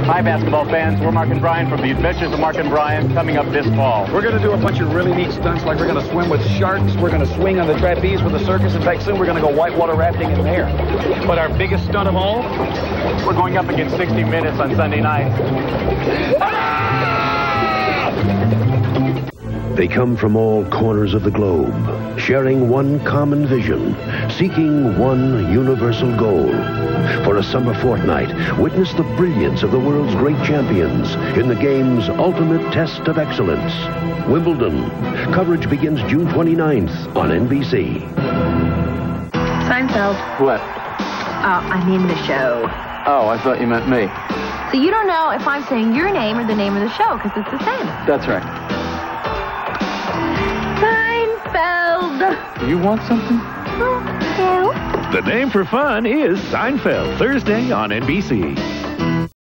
Hi, basketball fans. We're Mark and Brian from The Adventures of Mark and Brian, coming up this fall. We're going to do a bunch of really neat stunts, like we're going to swim with sharks, we're going to swing on the trapeze with the circus. In fact, soon we're going to go whitewater rafting in there. But our biggest stunt of all, we're going up against 60 Minutes on Sunday night. They come from all corners of the globe, sharing one common vision, seeking one universal goal. For a summer fortnight, witness the brilliance of the world's great champions in the game's ultimate test of excellence. Wimbledon. Coverage begins June 29th on NBC. Seinfeld. What? I mean the show. Oh, I thought you meant me. So you don't know if I'm saying your name or the name of the show, because it's the same. That's right. Seinfeld. You want something? Oh, The name for fun is Seinfeld, Thursday on NBC.